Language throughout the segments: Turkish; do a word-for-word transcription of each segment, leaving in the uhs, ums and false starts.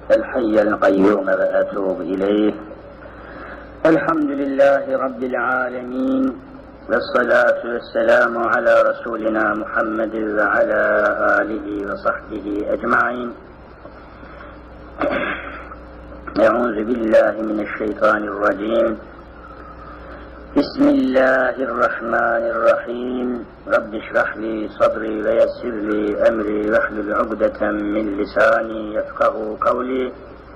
الحي القيوم وأتوب إليه. الحمد لله رب العالمين، والصلاة والسلام على رسولنا محمد وعلى آله وصحبه أجمعين. أعوذ بالله من الشيطان الرجيم. بسم الله الرحمن الرحيم. رب اشرح لي صدري ويسر لي أمري واحلل عقدة من لساني يفقهوا قولي.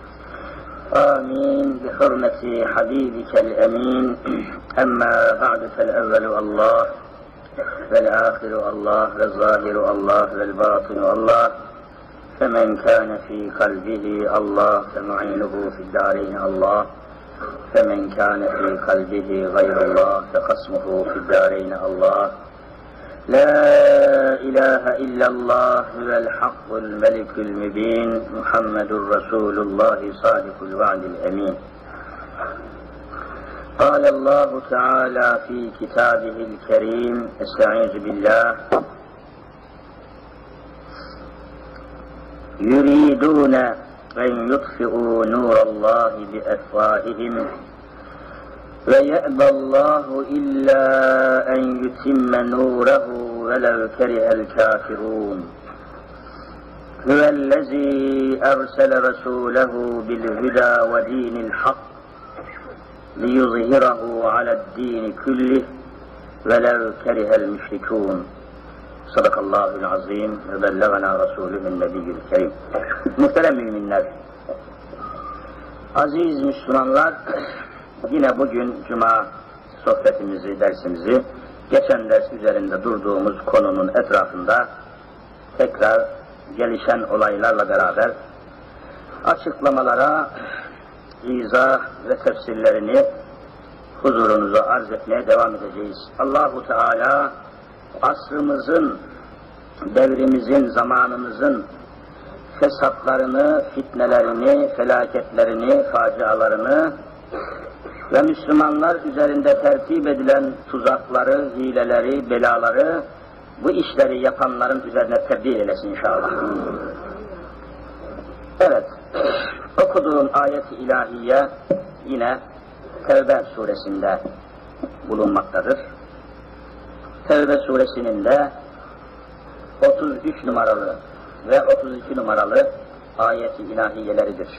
آمين بحرمة حبيبك الأمين. أما بعد فالأول الله والآخر الله والظاهر الله والباطن الله، فمن كان في قلبه الله فمعينه في الدارين الله، فمن كان في قلبه غير الله فقسمه في الدارين الله. لا إله إلا الله هو الحق الملك المبين، محمد رسول الله صادق الوعد الأمين. قال الله تعالى في كتابه الكريم: استعيذ بالله. يريدون أن يطفئوا نور الله بأفواههم ويأبى الله إلا أن يتم نوره ولو كره الكافرون. هو الذي أرسل رسوله بالهدى ودين الحق ليظهره على الدين كله ولو كره المشركون. Sadakallahul azim ve bellagana Resulü'nün nebiyyül kerim. Muhterem müminler, aziz Müslümanlar, yine bugün Cuma sohbetimizi, dersimizi, geçen ders üzerinde durduğumuz konunun etrafında tekrar gelişen olaylarla beraber açıklamalara, izah ve tefsirlerini huzurunuza arz etmeye devam edeceğiz. Allahu Teala asrımızın, devrimizin, zamanımızın fesatlarını, fitnelerini, felaketlerini, facialarını ve Müslümanlar üzerinde tertip edilen tuzakları, hileleri, belaları, bu işleri yapanların üzerine tebdil eylesin inşallah. Evet, okuduğum ayet-i ilahiye yine Tevbe suresinde bulunmaktadır. Tevbe suresinin de otuz üç numaralı ve otuz iki numaralı ayet-i ilahiyeleridir.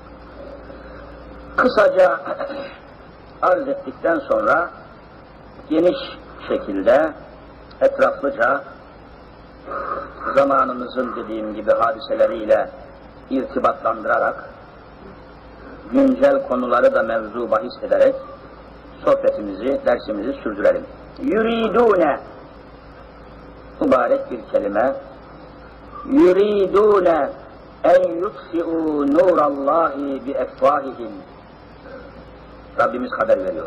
Kısaca arz ettikten sonra geniş şekilde, etraflıca zamanımızın dediğim gibi hadiseleriyle irtibatlandırarak, güncel konuları da mevzu bahis ederek sohbetimizi, dersimizi sürdürelim. Yuridune, mübarek bir kelime. Yuridune en yutfi'u nurallahi bi efvahihim. Rabbimiz haber veriyor.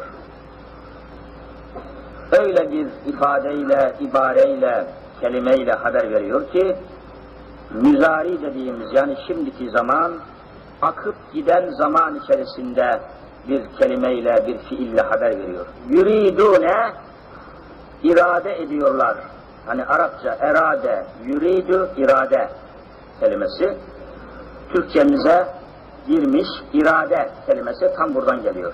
Öyle bir ifadeyle, ibareyle, kelimeyle haber veriyor ki, müzari dediğimiz, yani şimdiki zaman, akıp giden zaman içerisinde bir kelimeyle, bir fiille haber veriyor. Yuridune, irade ediyorlar. Hani Arapça erade, yuridu, irade kelimesi Türkçemize girmiş, irade kelimesi tam buradan geliyor.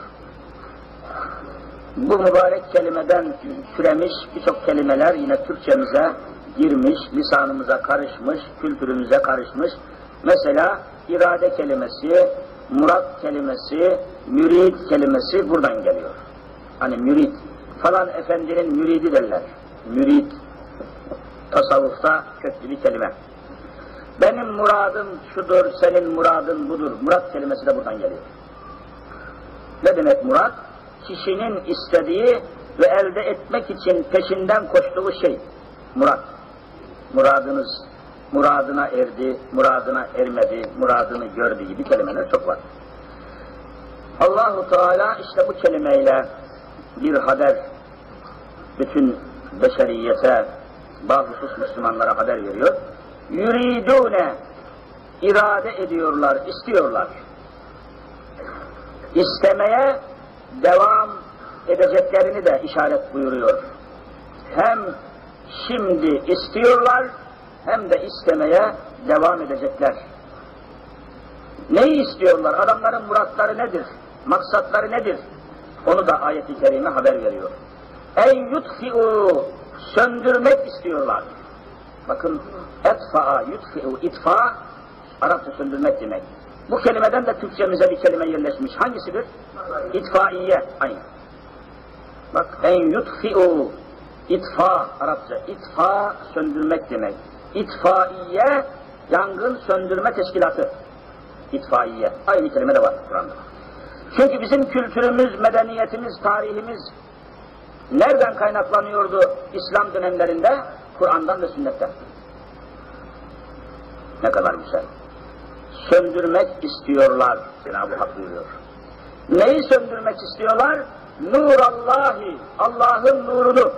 Bu mübarek kelimeden türemiş birçok kelimeler yine Türkçemize girmiş, lisanımıza karışmış, kültürümüze karışmış. Mesela irade kelimesi, murat kelimesi, mürid kelimesi buradan geliyor. Hani mürid, falan efendinin müridi derler. Mürid, tasavvufta köklü bir kelime. Benim muradım şudur, senin muradın budur. Murat kelimesi de buradan geliyor. Ne demek murat? Kişinin istediği ve elde etmek için peşinden koştuğu şey. Murat. Muradınız, muradına erdi, muradına ermedi, muradını gördü gibi kelimeler çok var. Allahu Teala işte bu kelimeyle bir haber bütün beşeriyete, bahhusus Müslümanlara haber veriyor. Yuridune, irade ediyorlar, istiyorlar. İstemeye devam edeceklerini de işaret buyuruyor. Hem şimdi istiyorlar, hem de istemeye devam edecekler. Neyi istiyorlar? Adamların muratları nedir? Maksatları nedir? Onu da ayet-i kerime haber veriyor. En yutfi'u, söndürmek istiyorlar. Bakın, etfa'a, yutfi'u, itfa, Arapça söndürmek demek. Bu kelimeden de Türkçemize bir kelime yerleşmiş. Hangisidir? İtfaiye, aynı. Bak, en yutfi'u, itfa, Arapça, itfa, söndürmek demek. İtfaiye, yangın söndürme teşkilatı. İtfaiye, aynı kelime de var Kur'an'da. Çünkü bizim kültürümüz, medeniyetimiz, tarihimiz nereden kaynaklanıyordu İslam dönemlerinde? Kur'an'dan ve sünnetten. Ne kadar güzel. Söndürmek istiyorlar, Cenab-ı Hak buyuruyor. Neyi söndürmek istiyorlar? Nurallahi, Allah'ın nurunu.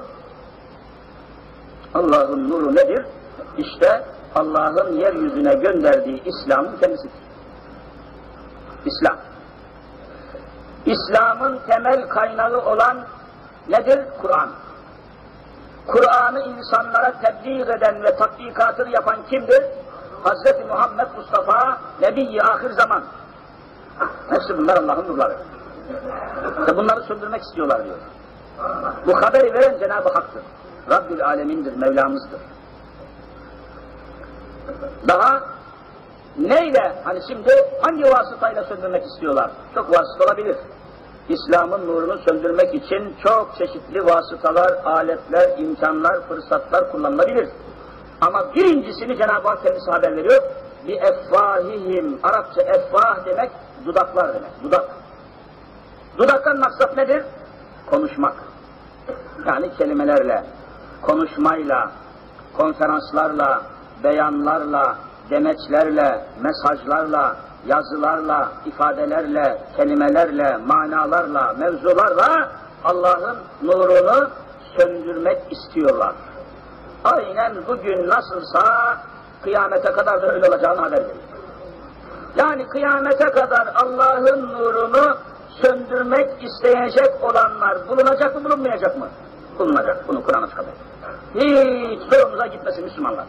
Allah'ın nuru nedir? İşte Allah'ın yeryüzüne gönderdiği İslam'ın kendisidir. İslam. İslam'ın temel kaynağı olan nedir? Kur'an. Kur'an'ı insanlara tebliğ eden ve tatbikatını yapan kimdir? Hazreti Muhammed Mustafa, Nebi-i Ahir zaman. Hepsi bunlar Allah'ın nurları. Ve bunları söndürmek istiyorlar diyor. Bu haberi veren Cenab-ı Hak'tır. Rabbül Alemin'dir, Mevlamızdır. Daha neyle, hani şimdi hangi vasıtayla söndürmek istiyorlar? Çok vasıt olabilir. İslam'ın nurunu söndürmek için çok çeşitli vasıtalar, aletler, imkanlar, fırsatlar kullanılabilir. Ama birincisini Cenab-ı Hak kendisi haber veriyor. Bi effahihim, Arapça effah demek, dudaklar demek, dudak. Dudaktan maksat nedir? Konuşmak. Yani kelimelerle, konuşmayla, konferanslarla, beyanlarla, demeçlerle, mesajlarla, yazılarla, ifadelerle, kelimelerle, manalarla, mevzularla Allah'ın nurunu söndürmek istiyorlar. Aynen bugün nasılsa kıyamete kadar da öyle olacağını haber veriyor. Yani kıyamete kadar Allah'ın nurunu söndürmek isteyecek olanlar bulunacak mı, bulunmayacak mı? Bulunacak. Bunu Kur'an açık haber. Hiç zorumuza gitmesin Müslümanlar.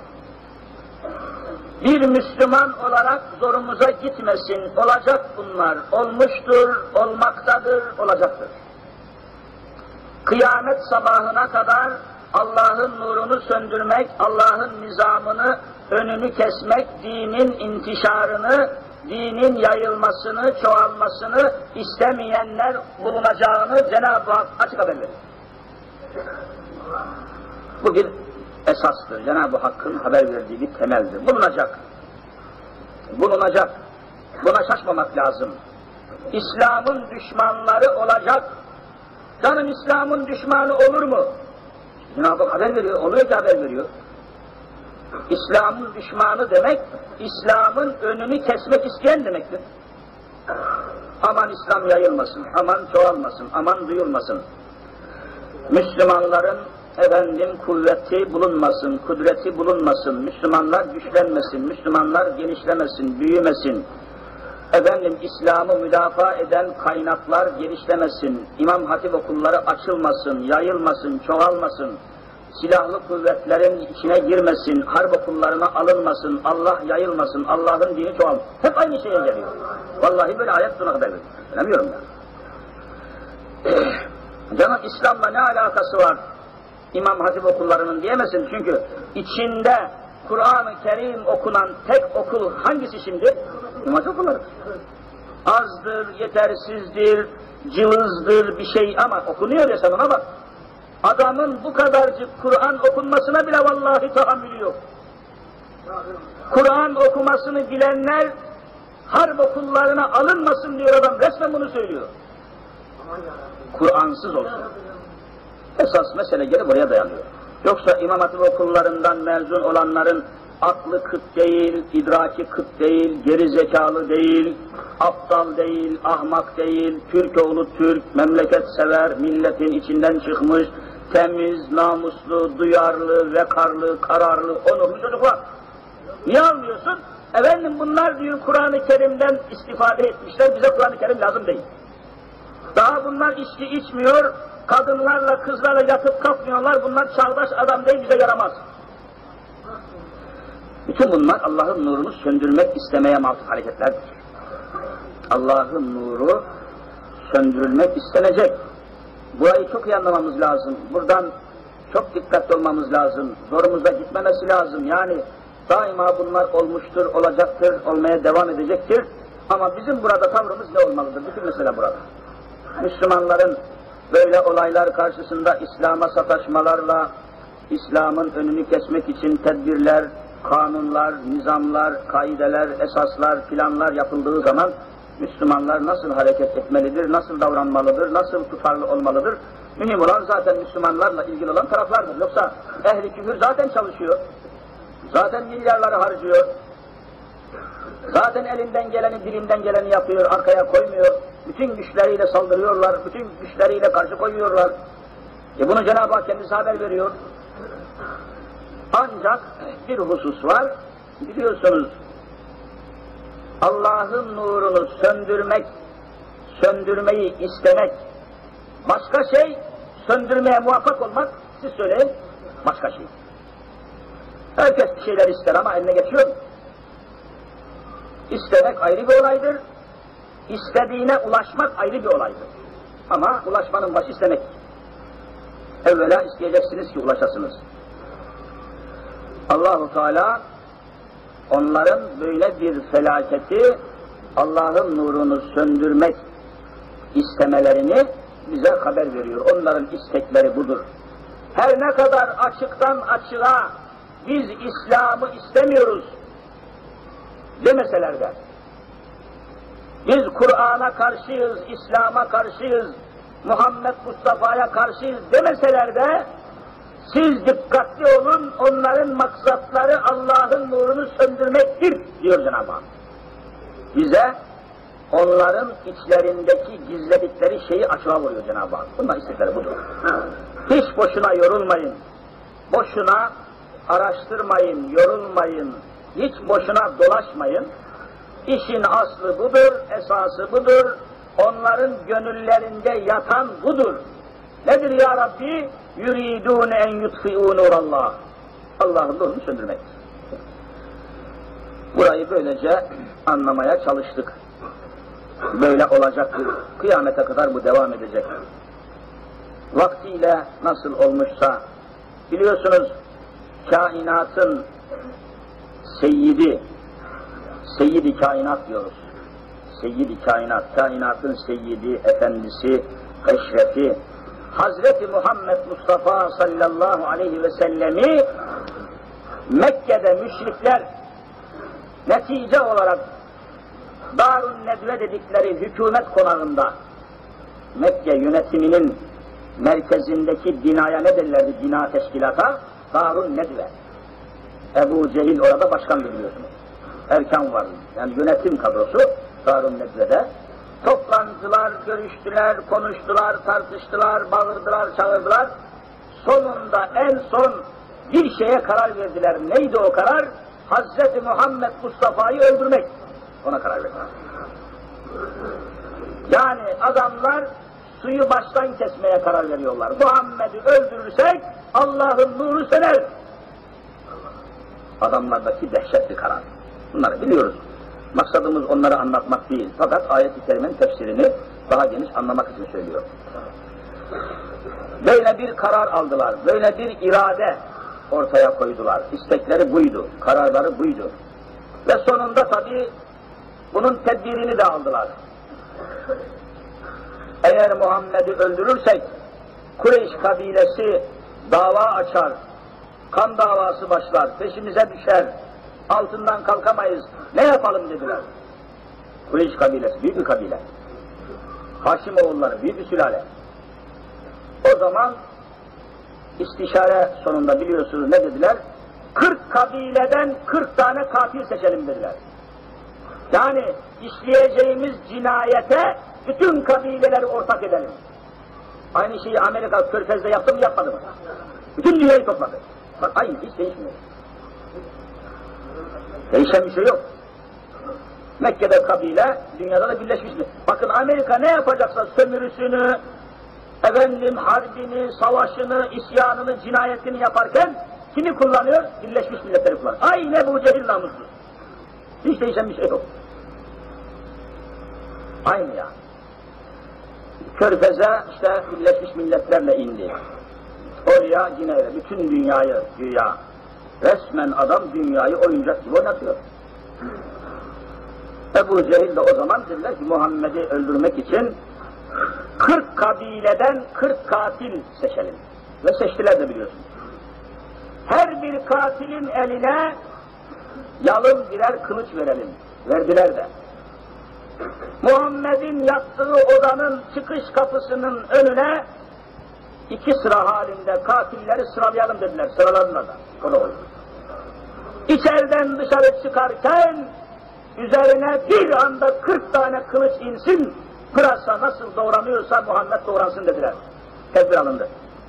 Bir Müslüman olarak zorumuza gitmesin. Olacak bunlar. Olmuştur, olmaktadır, olacaktır. Kıyamet sabahına kadar Allah'ın nurunu söndürmek, Allah'ın nizamını, önünü kesmek, dinin intişarını, dinin yayılmasını, çoğalmasını istemeyenler bulunacağını Cenab-ı Hak açık haber verir. Bu bir esastır. Cenab-ı Hakk'ın haber verdiği bir temeldir. Bulunacak. Bulunacak. Buna şaşmamak lazım. İslam'ın düşmanları olacak. Canım İslam'ın düşmanı olur mu? Cenab-ı Hak haber veriyor. Oluyor ki haber veriyor. İslam'ın düşmanı demek, İslam'ın önünü kesmek isteyen demektir. Aman İslam yayılmasın, aman çoğalmasın, aman duyulmasın. Müslümanların efendim kuvveti bulunmasın, kudreti bulunmasın, Müslümanlar güçlenmesin, Müslümanlar genişlemesin, büyümesin. Efendim İslam'ı müdafaa eden kaynaklar genişlemesin, İmam Hatip okulları açılmasın, yayılmasın, çoğalmasın. Silahlı kuvvetlerin içine girmesin, harp okullarına alınmasın, Allah yayılmasın, Allah'ın dini çoğal. Hep aynı şeye geliyor. Vallahi böyle ayet buna kadar veriyor. Bilemiyorum ben. Canım İslam'la ne alakası var İmam Hatip okullarının diyemezsin. Çünkü içinde Kur'an-ı Kerim okunan tek okul hangisi şimdi? İmam Hatip okulları. Azdır, yetersizdir, cılızdır bir şey ama okunuyor ya sen ona bak. Adamın bu kadarcık Kur'an okunmasına bile vallahi tahammülü yok. Kur'an okumasını bilenler harp okullarına alınmasın diyor adam. Resmen bunu söylüyor. Kur'ansız olsun. Esas mesele geri buraya dayanıyor. Yoksa İmam Hatip okullarından mezun olanların aklı kıt değil, idraki kıt değil, geri zekalı değil, aptal değil, ahmak değil, Türk oğlu Türk, memleket sever, milletin içinden çıkmış, temiz, namuslu, duyarlı, vekarlı, kararlı, onurlu çocuklar. Niye almıyorsun? Efendim bunlar diyor Kur'an-ı Kerim'den istifade etmişler, bize Kur'an-ı Kerim lazım değil. Daha bunlar içki içmiyor, kadınlarla, kızlarla yatıp kalkmıyorlar, bunlar çağdaş adam değil, bize yaramaz. Bütün bunlar Allah'ın nurunu söndürmek istemeye mahsus hareketlerdir. Allah'ın nuru söndürülmek istenecek. Burayı çok iyi anlamamız lazım. Buradan çok dikkatli olmamız lazım. Zorumuza gitmemesi lazım. Yani daima bunlar olmuştur, olacaktır, olmaya devam edecektir. Ama bizim burada tavrımız ne olmalıdır? Bütün mesele burada. Müslümanların böyle olaylar karşısında İslam'a sataşmalarla, İslam'ın önünü kesmek için tedbirler, kanunlar, nizamlar, kaideler, esaslar, planlar yapıldığı zaman Müslümanlar nasıl hareket etmelidir, nasıl davranmalıdır, nasıl tutarlı olmalıdır? Mühim olan zaten Müslümanlarla ilgili olan taraflardır. Yoksa ehli küfür zaten çalışıyor. Zaten milyarları harcıyor. Zaten elinden geleni, dilinden geleni yapıyor, arkaya koymuyor. Bütün güçleriyle saldırıyorlar, bütün güçleriyle karşı koyuyorlar. E bunu Cenab-ı Hak kendisi haber veriyor. Ancak bir husus var, biliyorsunuz, Allah'ın nurunu söndürmek, söndürmeyi istemek, başka şey, söndürmeye muvaffak olmak, siz söyleyin, başka şey. Herkes bir şeyler ister ama eline geçiyor. İstemek ayrı bir olaydır, istediğine ulaşmak ayrı bir olaydır. Ama ulaşmanın başı istemek. Evvela isteyeceksiniz ki ulaşasınız. Allah-u Teala onların böyle bir felaketi, Allah'ın nurunu söndürmek istemelerini bize haber veriyor. Onların istekleri budur. Her ne kadar açıktan açığa biz İslam'ı istemiyoruz demeseler de, biz Kur'an'a karşıyız, İslam'a karşıyız, Muhammed Mustafa'ya karşıyız demeseler de, siz dikkatli olun, onların maksatları Allah'ın nurunu söndürmektir diyor Cenab-ı Hak. Bize onların içlerindeki gizledikleri şeyi açığa vuruyor Cenab-ı Hak. Bunlar istekleri budur. Hiç boşuna yorulmayın, boşuna araştırmayın, yorulmayın, hiç boşuna dolaşmayın. İşin aslı budur, esası budur, onların gönüllerinde yatan budur. Nedir ya Rabbi? Yuridun en yutfi'u nurallah. Allah'ın nurunu söndürmek. Burayı böylece anlamaya çalıştık. Böyle olacak, kıyamete kadar bu devam edecek. Vaktiyle nasıl olmuşsa, biliyorsunuz kainatın seyyidi, seyyidi kainat diyoruz. Seyyidi kainat, kainatın seyyidi, efendisi, eşrefi, Hazreti Muhammed Mustafa sallallahu aleyhi ve sellemi Mekke'de müşrikler netice olarak Darun Nedve dedikleri hükümet konağında, Mekke yönetiminin merkezindeki binaya ne derlerdi, bina teşkilata? Darun Nedve. Ebu Cehil orada başkan, biliyorsunuz. Erkan var, yani yönetim kadrosu Darun Nedve'de. Toplantılar, görüştüler, konuştular, tartıştılar, bağırdılar, çağırdılar. Sonunda en son bir şeye karar verdiler. Neydi o karar? Hazreti Muhammed Mustafa'yı öldürmek. Ona karar verdiler. Yani adamlar suyu baştan kesmeye karar veriyorlar. Muhammed'i öldürürsek Allah'ın nuru söner. Adamlardaki dehşetli karar. Bunları biliyoruz. Maksadımız onları anlatmak değil. Fakat ayet-i kerimenin tefsirini daha geniş anlamak için söylüyorum. Böyle bir karar aldılar. Böyle bir irade ortaya koydular. İstekleri buydu. Kararları buydu. Ve sonunda tabii bunun tedbirini de aldılar. Eğer Muhammed'i öldürürsek Kureyş kabilesi dava açar, kan davası başlar, peşimize düşer, altından kalkamayız, ne yapalım dediler. Kureyş kabilesi büyük bir kabile. Haşimoğulları büyük bir sülale. O zaman istişare sonunda biliyorsunuz ne dediler? kırk kabileden kırk tane katil seçelim dediler. Yani işleyeceğimiz cinayete bütün kabileleri ortak edelim. Aynı şeyi Amerika Körfez'de yaptı mı yapmadı mı? Bütün dünyayı topladı. Bak aynı hiç değişmiyor. Değişen bir şey yok. Mekke'de kabile, dünyada da birleşmiştir. Bakın Amerika ne yapacaksa sömürüsünü, efendim harbini, savaşını, isyanını, cinayetini yaparken kimi kullanıyor? Birleşmiş Milletleri kullanıyor. Aynı bu cehil namussuz. Hiç değişen bir şey yok. Aynı yani. Körfez'e işte Birleşmiş Milletler'le indi. Oraya yine öyle bütün dünyayı, güya resmen adam dünyayı oyuncak gibi oynatıyor. Ebu Cehil de o zaman dediler ki Muhammed'i öldürmek için kırk kabileden kırk katil seçelim. Ve seçtiler de biliyorsunuz. Her bir katilin eline yalın birer kılıç verelim. Verdiler de. Muhammed'in yattığı odanın çıkış kapısının önüne iki sıra halinde katilleri sıralayalım dediler. Sıraladılar da. O da oldu. İçeriden dışarı çıkarken üzerine bir anda kırk tane kılıç insin, pırasa nasıl doğranıyorsa Muhammed doğransın dediler. Tedbir alındı.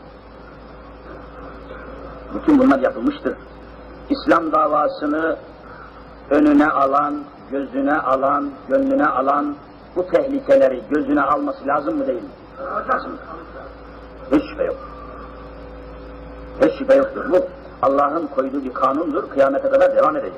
Bütün bunlar yapılmıştır. İslam davasını önüne alan, gözüne alan, gönlüne alan bu tehlikeleri gözüne alması lazım mı değil mi? Lazım. Hiç şüphe yok. Hiç şüphe yoktur. Bu Allah'ın koyduğu bir kanundur. Kıyamete kadar devam edecek.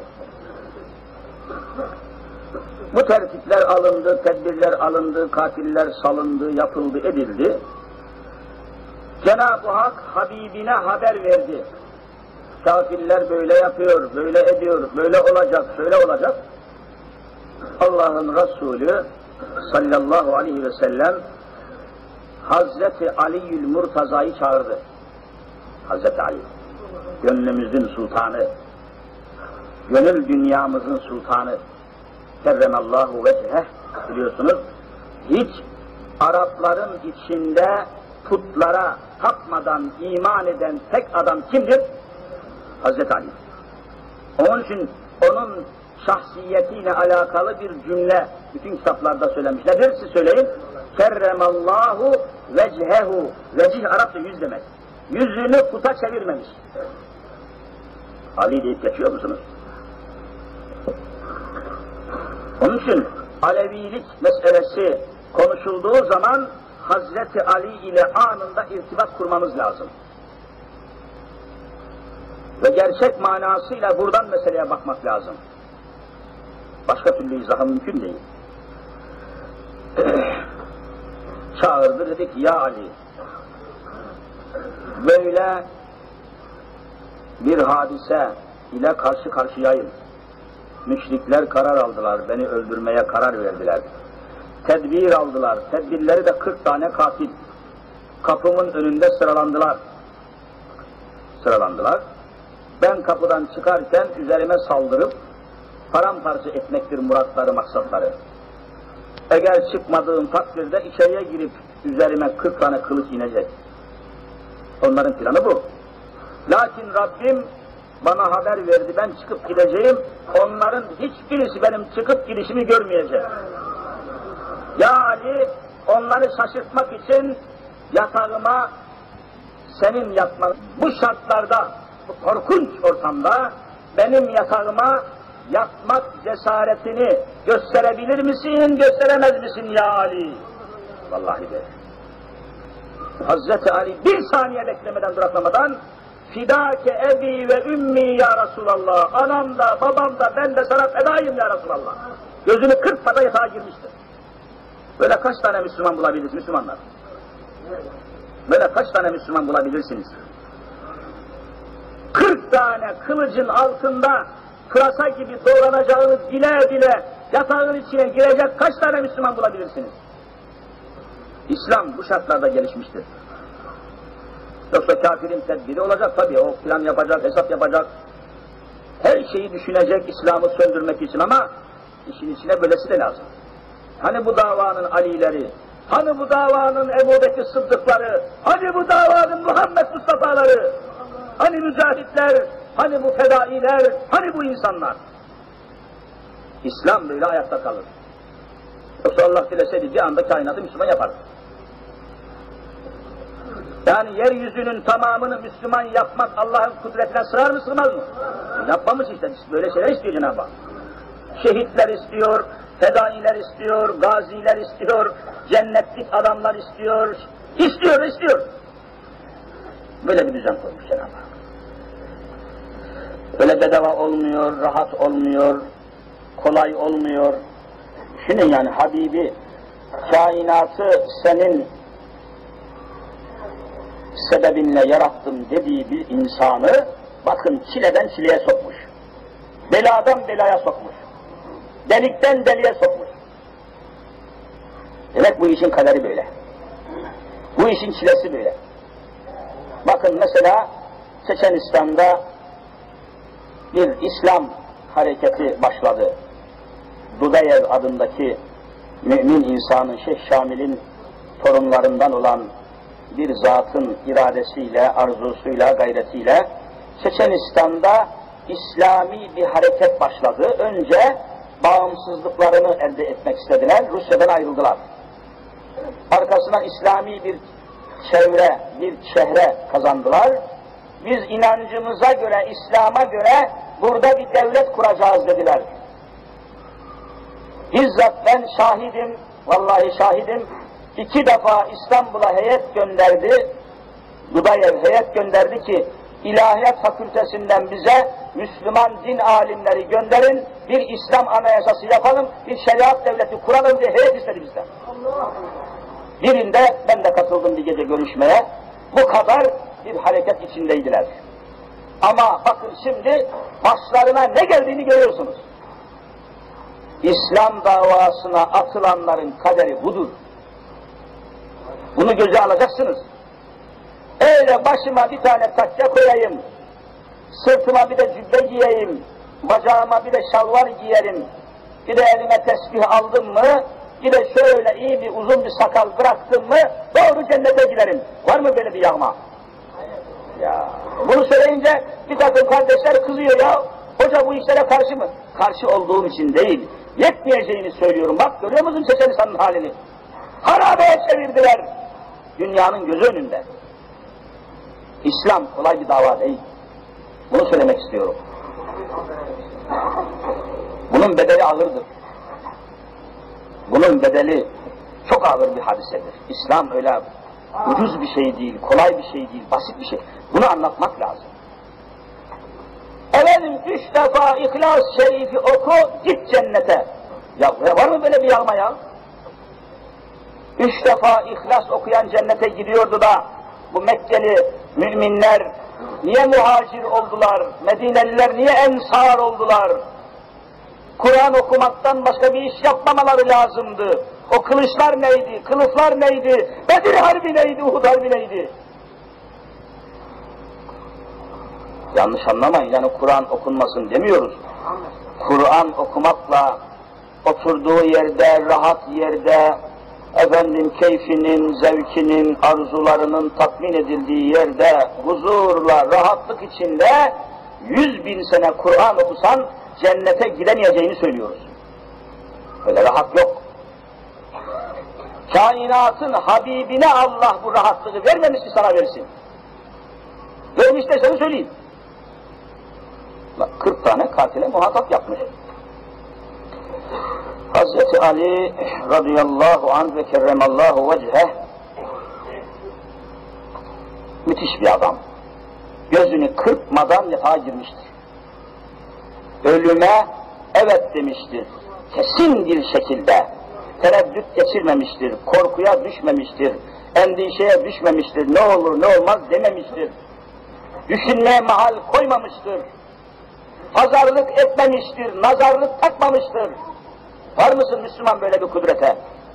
Bu tertipler alındı, tedbirler alındı, katiller salındı, yapıldı, edildi. Cenab-ı Hak Habibine haber verdi. Kafirler böyle yapıyor, böyle ediyor, böyle olacak, şöyle olacak. Allah'ın Resulü sallallahu aleyhi ve sellem Hazreti Ali'ül Murtaza'yı çağırdı. Hazreti Ali, gönlümüzün sultanı, gönül dünyamızın sultanı, kerremallahu vecheh, biliyorsunuz, hiç Arapların içinde putlara tapmadan iman eden tek adam kimdir? Hazreti Ali. Onun için onun şahsiyetiyle alakalı bir cümle bütün kitaplarda söylemiş. Nedir siz söyleyin? Kerremallahu vechhehu. Vecih Arapça yüz demek. Yüzünü puta çevirmemiş. Ali deyip geçiyor musunuz? Onun için Alevilik meselesi konuşulduğu zaman Hazreti Ali ile anında irtibat kurmamız lazım. Ve gerçek manasıyla buradan meseleye bakmak lazım. Başka türlü izahı mümkün değil. Çağırdı, dedi ki ya Ali, böyle bir hadise ile karşı karşıyayım. Müşrikler karar aldılar, beni öldürmeye karar verdiler. Tedbir aldılar, tedbirleri de kırk tane katil. Kapımın önünde sıralandılar. Sıralandılar. Ben kapıdan çıkarken üzerime saldırıp paramparça etmektir muratları, maksatları. Eğer çıkmadığım takdirde içeriye girip üzerime kırk tane kılıç inecek. Onların planı bu. Lakin Rabbim bana haber verdi, ben çıkıp gideceğim, onların hiçbirisi benim çıkıp gidişimi görmeyecek. Ya Ali, onları şaşırtmak için yatağıma senin yatman, bu şartlarda, bu korkunç ortamda benim yatağıma yatmak cesaretini gösterebilir misin, gösteremez misin ya Ali? Vallahi de. Hazreti Ali bir saniye beklemeden, duraklamadan fidâke ebi ve ümmi ya Resulallah, anam da babam da ben de sana fedayım ya Resulallah. Gözünü kırpmadan yatağa girmiştir. Böyle kaç tane Müslüman bulabilirsiniz Müslümanlar? Böyle kaç tane Müslüman bulabilirsiniz? kırk tane kılıcın altında pırasa gibi doğranacağını bile bile yatağın içine girecek kaç tane Müslüman bulabilirsiniz? İslam bu şartlarda gelişmiştir. Yoksa kafirin tedbiri olacak tabii, o plan yapacak, hesap yapacak. Her şeyi düşünecek İslam'ı söndürmek için, ama işin içine böylesi de lazım. Hani bu davanın Ali'leri, hani bu davanın Ebu Bekir Sıddıkları, hani bu davanın Muhammed Mustafa'ları, hani mücahitler, hani bu fedailer, hani bu insanlar. İslam böyle ayakta kalır. Yoksa Allah dileseydi bir anda kainatı Müslüman yapar. Yani yeryüzünün tamamını Müslüman yapmak Allah'ın kudretine sığar mı, sığmaz mı? Yapmamış işte, böyle şeyler istiyor Cenab-ı Hak. Şehitler istiyor, fedailer istiyor, gaziler istiyor, cennetlik adamlar istiyor, istiyor, istiyor. Böyle bir düzen koymuş Cenab-ı Hak. Böyle bedava olmuyor, rahat olmuyor, kolay olmuyor. Düşünün yani Habibi kainatı senin sebebinle yarattım dediği bir insanı bakın çileden çileye sokmuş. Beladan belaya sokmuş. Delikten deliğe sokmuş. Demek bu işin kaderi böyle. Bu işin çilesi böyle. Bakın mesela Çeçenistan'da bir İslam hareketi başladı. Dudayev adındaki mümin insanın Şeyh Şamil'in torunlarından olan bir zatın iradesiyle, arzusuyla, gayretiyle Çeçenistan'da İslami bir hareket başladı. Önce bağımsızlıklarını elde etmek istediler, Rusya'dan ayrıldılar. Arkasından İslami bir çevre, bir şehre kazandılar. Biz inancımıza göre, İslam'a göre burada bir devlet kuracağız dediler. Bizzat ben şahidim, vallahi şahidim, iki defa İstanbul'a heyet gönderdi, Dudayev heyet gönderdi ki, İlahiyat Fakültesinden bize Müslüman din alimleri gönderin, bir İslam anayasası yapalım, bir şeriat devleti kuralım diye heyet istedi bizden. Birinde ben de katıldım bir gece görüşmeye, bu kadar bir hareket içindeydiler. Ama bakın şimdi başlarına ne geldiğini görüyorsunuz. İslam davasına atılanların kaderi budur. Bunu göze alacaksınız. Öyle başıma bir tane takya koyayım, sırtıma bir de cübbe giyeyim, bacağıma bir de şalvar giyerim, bir de elime tesbih aldım mı, bir de şöyle iyi bir uzun bir sakal bıraktım mı, doğru cennete giderim. Var mı böyle bir yağma? Ya, bunu söyleyince bir takım kardeşler kızıyor ya, hoca bu işlere karşı mı? Karşı olduğum için değil, yetmeyeceğini söylüyorum. Bak görüyor musun Çeçenistan'ın halini? Harabeye çevirdiler, dünyanın gözü önünde. İslam kolay bir dava değil. Bunu söylemek istiyorum. Bunun bedeli ağırdır. Bunun bedeli çok ağır bir hadisedir. İslam öyle ucuz bir şey değil, kolay bir şey değil, basit bir şey. Bunu anlatmak lazım. Efendim üç defa İhlas Şerif'i oku, git cennete. Ya var mı böyle bir yağma ya? Üç defa İhlas okuyan cennete gidiyordu da bu Mekkeli müminler niye muhacir oldular? Medineliler niye ensar oldular? Kur'an okumaktan başka bir iş yapmamaları lazımdı. O kılıçlar neydi? Kılıflar neydi? Bedir Harbi neydi? Uhud Harbi neydi? Yanlış anlamayın, yani Kur'an okunmasın demiyoruz. Kur'an okumakla oturduğu yerde, rahat yerde, efendim keyfinin, zevkinin, arzularının tatmin edildiği yerde, huzurla, rahatlık içinde yüz bin sene Kur'an okusan cennete gidemeyeceğini söylüyoruz. Öyle rahat yok. Kainatın Habibine Allah bu rahatlığı vermemiş ki sana versin. Vermiş de seni söyleyeyim. Bak kırk tane katile muhatap yapmış. Hazreti Ali radıyallahu anh ve kerremallahu vecheh müthiş bir adam. Gözünü kırpmadan yatağa girmiştir. Ölüme evet demiştir. Kesin bir şekilde tereddüt geçirmemiştir. Korkuya düşmemiştir. Endişeye düşmemiştir. Ne olur ne olmaz dememiştir. Düşünmeye mahal koymamıştır. Pazarlık etmemiştir. Nazarlık takmamıştır. Var mısın Müslüman böyle bir kudrete?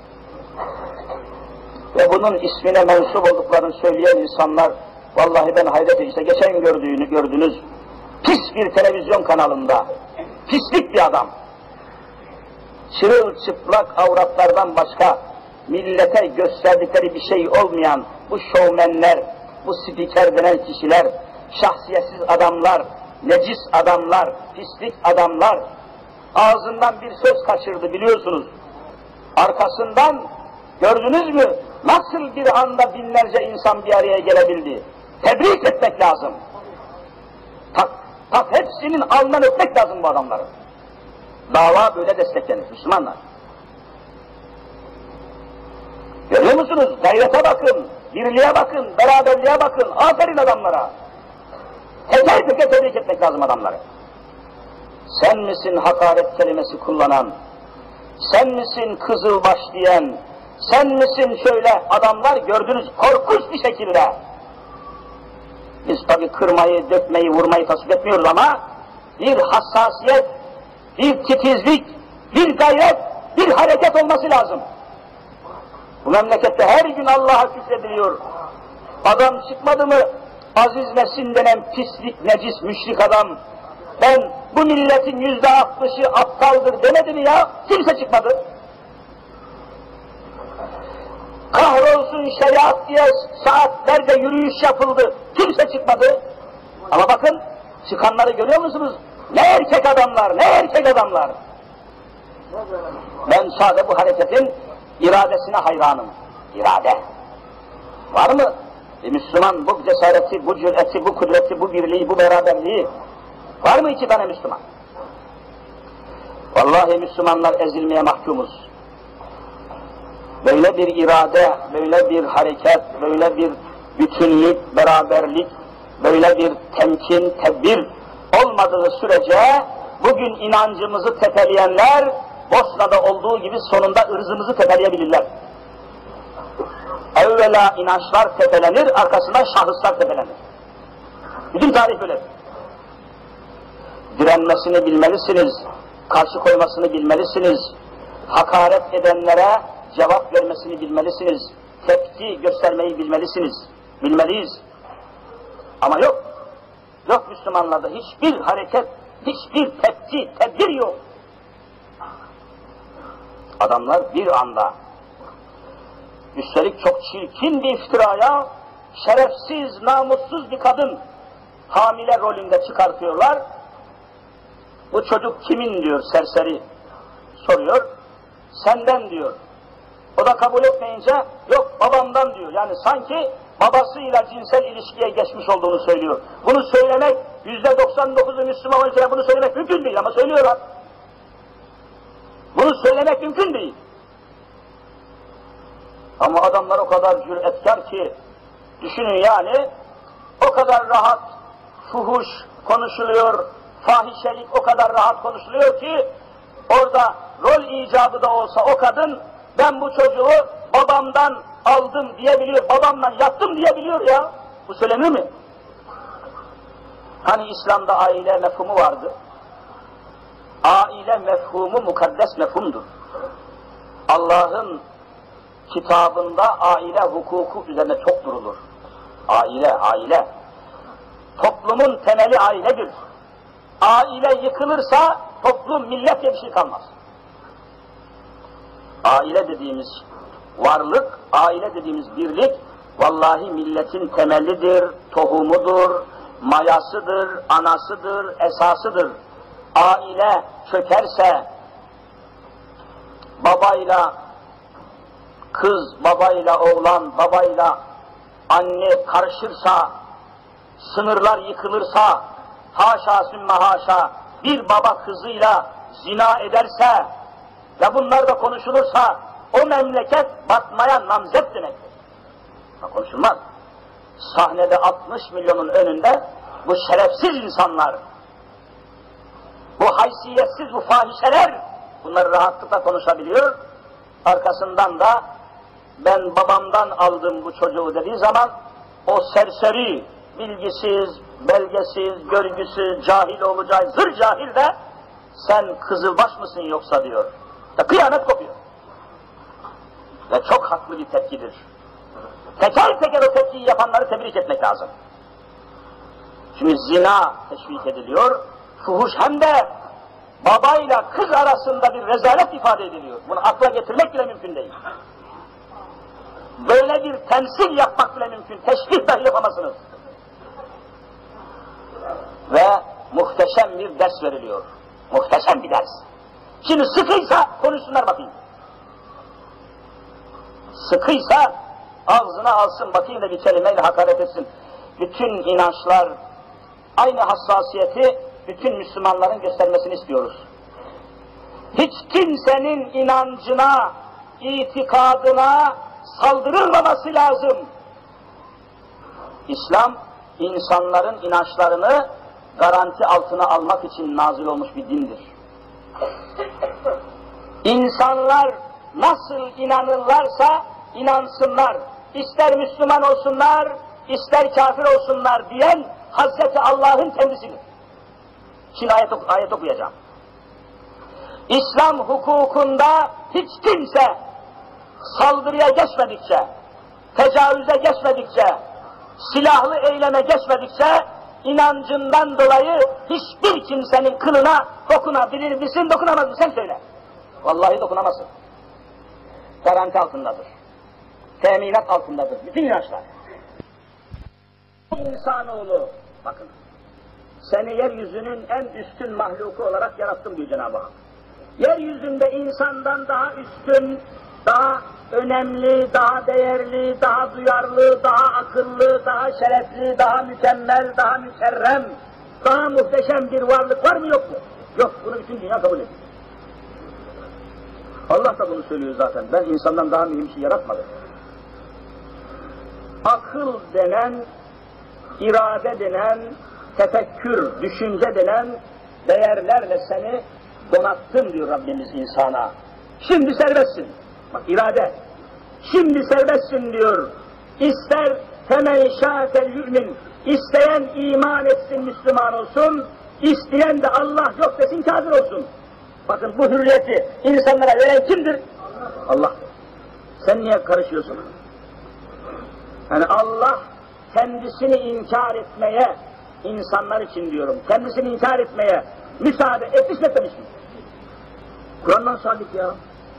Ve bunun ismine mensup olduklarını söyleyen insanlar, vallahi ben hayret işte geçen gördüğünü gördünüz, pis bir televizyon kanalında, pislik bir adam, çırılçıplak avratlardan başka millete gösterdikleri bir şey olmayan bu şovmenler, bu spiker denen kişiler, şahsiyetsiz adamlar, necis adamlar, pislik adamlar, ağzından bir söz kaçırdı biliyorsunuz. Arkasından gördünüz mü nasıl bir anda binlerce insan bir araya gelebildi? Tebrik etmek lazım. Tak, tak hepsinin alnından öpmek lazım bu adamları. Dava böyle desteklenir Müslümanlar. Görüyor musunuz? Gayrete bakın, birliğe bakın, beraberliğe bakın. Aferin adamlara. Teker teker tebrik etmek lazım adamları. Sen misin hakaret kelimesi kullanan, sen misin kızılbaş diyen, Sen misin şöyle adamlar gördünüz korkunç bir şekilde. Biz tabi kırmayı, dökmeyi, vurmayı tasvip etmiyoruz ama bir hassasiyet, bir titizlik, bir gayret, bir hareket olması lazım. Bu memlekette her gün Allah'a küfrediliyor. Adam çıkmadı mı Aziz Nesin denen pislik, necis, müşrik adam, ben bu milletin yüzde altmışı aptaldır demedi mi ya? Kimse çıkmadı. Kahrolsun şeriat diye saatlerce yürüyüş yapıldı. Kimse çıkmadı. Ama bakın çıkanları görüyor musunuz? Ne erkek adamlar, ne erkek adamlar. Ben sadece bu hareketin iradesine hayranım. İrade. Var mı? E Müslüman bu cesareti, bu cüreti, bu kudreti, bu birliği, bu beraberliği. Var mı iki tane Müslüman? Vallahi Müslümanlar ezilmeye mahkumuz. Böyle bir irade, böyle bir hareket, böyle bir bütünlük, beraberlik, böyle bir temkin, tedbir olmadığı sürece bugün inancımızı tepeleyenler Bosna'da olduğu gibi sonunda ırzımızı tepeleyebilirler. Evvela inançlar tepelenir, arkasından şahıslar tepelenir. Bütün tarih böyle. Direnmesini bilmelisiniz, karşı koymasını bilmelisiniz, hakaret edenlere cevap vermesini bilmelisiniz, tepki göstermeyi bilmelisiniz, bilmeliyiz. Ama yok, yok Müslümanlarda hiçbir hareket, hiçbir tepki, tedbir yok. Adamlar bir anda, üstelik çok çirkin bir iftiraya, şerefsiz, namussuz bir kadın hamile rolünde çıkartıyorlar. Bu çocuk kimin diyor serseri soruyor, senden diyor. O da kabul etmeyince, yok babamdan diyor. Yani sanki babasıyla cinsel ilişkiye geçmiş olduğunu söylüyor. Bunu söylemek, yüzde doksan dokuzu Müslüman olunca bunu söylemek mümkün değil ama söylüyorlar. Bunu söylemek mümkün değil. Ama adamlar o kadar cüretkar ki, düşünün yani, o kadar rahat, fuhuş konuşuluyor, fahişelik o kadar rahat konuşuluyor ki, orada rol icabı da olsa o kadın, ben bu çocuğu babamdan aldım diyebiliyor, babamla yattım diyebiliyor ya. Bu söylenir mi? Hani İslam'da aile mefhumu vardı. Aile mefhumu mukaddes mefhumdur. Allah'ın kitabında aile hukuku üzerine çok durulur. Aile, aile. Toplumun temeli ailedir. Aile yıkılırsa toplum, millet diye bir şey kalmaz. Aile dediğimiz varlık, aile dediğimiz birlik, vallahi milletin temelidir, tohumudur, mayasıdır, anasıdır, esasıdır. Aile çökerse, babayla kız, babayla oğlan, babayla anne karışırsa, sınırlar yıkılırsa, haşa sümme haşa, bir baba kızıyla zina ederse ve bunlar da konuşulursa, o memleket batmaya namzet demektir. Konuşulmaz. Sahnede altmış milyonun önünde bu şerefsiz insanlar, bu haysiyetsiz, bu fahişeler bunları rahatlıkla konuşabiliyor. Arkasından da ben babamdan aldım bu çocuğu dediği zaman o serseri, bilgisiz, belgesiz, görgüsüz, cahil olacağı zır cahil de sen kızılbaş mısın yoksa diyor. Ya kıyamet kopuyor. Ve çok haklı bir tepkidir. Teker teker o tepkiyi yapanları tebrik etmek lazım. Şimdi zina teşvik ediliyor, fuhuş hem de babayla kız arasında bir rezalet ifade ediliyor. Bunu akla getirmek bile mümkün değil. Böyle bir temsil yapmak bile mümkün, teşbih dahi yapamazsınız. Ve muhteşem bir ders veriliyor. Muhteşem bir ders. Şimdi sıkıysa konuşsunlar bakayım. Sıkıysa ağzına alsın bakayım da bir kelimeyle hakaret etsin. Bütün inançlar aynı hassasiyeti bütün Müslümanların göstermesini istiyoruz. Hiç kimsenin inancına, itikadına saldırılmaması lazım. İslam, insanların inançlarını garanti altına almak için nazil olmuş bir dindir. İnsanlar nasıl inanırlarsa inansınlar, ister Müslüman olsunlar, ister kafir olsunlar diyen Hazreti Allah'ın kendisidir. Şimdi ayet, ok ayet okuyacağım. İslam hukukunda hiç kimse saldırıya geçmedikçe, tecavüze geçmedikçe, silahlı eyleme geçmedikçe, inancından dolayı hiçbir kimsenin kılına dokunabilir misin, dokunamaz mısın? Sen söyle. Vallahi dokunamazsın. Garanti altındadır. Teminat altındadır. Bütün inançlar. İnsanoğlu, bakın, seni yeryüzünün en üstün mahluku olarak yarattım diyor Cenab-ı Hak. Yeryüzünde insandan daha üstün, daha önemli, daha değerli, daha duyarlı, daha akıllı, daha şerefli, daha mükemmel, daha mükerrem, daha muhteşem bir varlık var mı yok mu? Yok, bunu bütün dünya kabul ediyor. Allah da bunu söylüyor zaten. Ben insandan daha mühim şey yaratmadım. Akıl denen, irade denen, tefekkür, düşünce denen değerlerle seni donattım diyor Rabbimiz insana. Şimdi serbestsin. Bak irade. Şimdi serbestsin diyor. İster femen şâkel yu'min. İsteyen iman etsin, Müslüman olsun. İsteyen de Allah yok desin, kafir olsun. Bakın bu hürriyeti insanlara veren kimdir? Allah. Sen niye karışıyorsun? Yani Allah kendisini inkar etmeye, insanlar için diyorum, kendisini inkar etmeye müsaade etmiş mi etmemiş mi? Kur'an'dan sabit ya.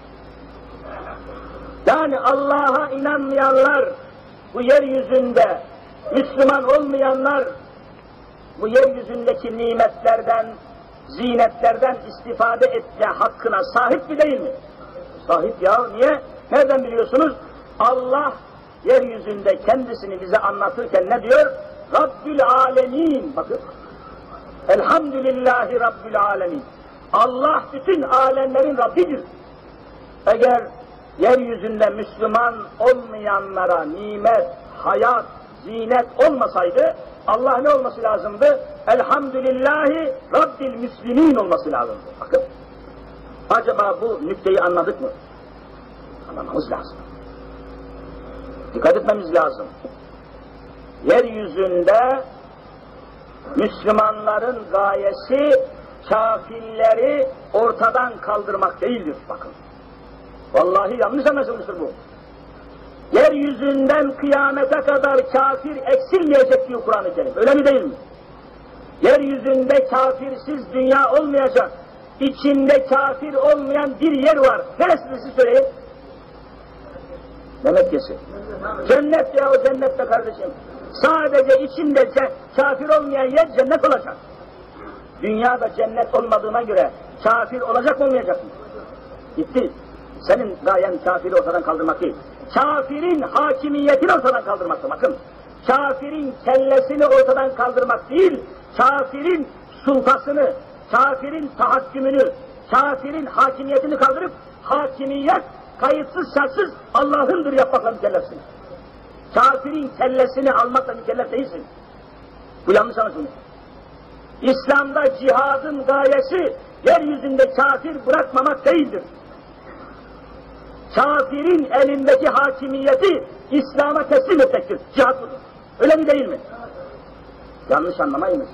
Yani Allah'a inanmayanlar, bu yeryüzünde Müslüman olmayanlar, bu yeryüzündeki nimetlerden, zinetlerden istifade etme hakkına sahip mi değil mi? Sahip ya, niye? Nereden biliyorsunuz? Allah yeryüzünde kendisini bize anlatırken ne diyor? Rabbül alemin, bakın. Elhamdülillahi Rabbül alemin. Allah bütün alemlerin Rabbidir. Eğer yeryüzünde Müslüman olmayanlara nimet, hayat, zinet olmasaydı, Allah ne olması lazımdı? Elhamdülillahi Rabbil Müslimin olması lazımdı. Bakın, acaba bu nükteyi anladık mı? Anlamamız lazım. Dikkat etmemiz lazım. Yeryüzünde Müslümanların gayesi kafirleri ortadan kaldırmak değildir. Bakın. Vallahi yanlış anlaşılmıştır bu. Yeryüzünden kıyamete kadar kafir eksilmeyecek diyor Kur'an-ı Kerim. Öyle mi değil mi? Yeryüzünde kafirsiz dünya olmayacak. İçinde kafir olmayan bir yer var. Neresini siz söyleyin? Mehmetçesi. Cennet ya, o cennette kardeşim. Sadece içinde kafir olmayan yer cennet olacak. Dünyada cennet olmadığına göre kafir olacak mı olmayacak mı? Gitti. Senin gayen kafiri ortadan kaldırmak değil. Kafirin hakimiyetini ortadan kaldırmaktır. Bakın. Kafirin kellesini ortadan kaldırmak değil, kafirin sultasını, kafirin tahakkümünü, kafirin hakimiyetini kaldırıp, hakimiyet kayıtsız şartsız Allah'ındır yapmakla mükellefsin. Kafirin kellesini almakla mükellef değilsin. Bu yanlış anlaşılmış. İslam'da cihadın gayesi yeryüzünde kafir bırakmamak değildir. Kafirin elindeki hakimiyeti İslam'a teslim etmektir. Cihad budur. Öyle mi değil mi? Yanlış anlamayınız.